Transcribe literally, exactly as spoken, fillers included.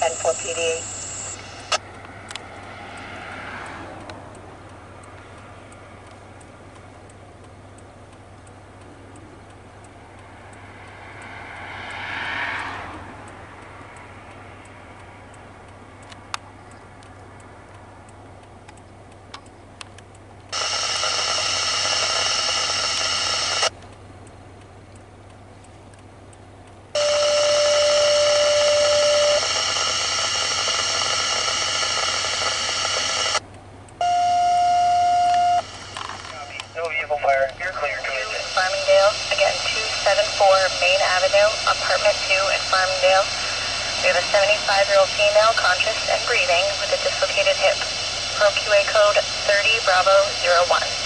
ten four P D. Farmingdale, again, two seventy-four Main Avenue, apartment two in Farmingdale. We have a seventy-five-year-old female, conscious and breathing, with a dislocated hip. Pro Q A code thirty Bravo zero one.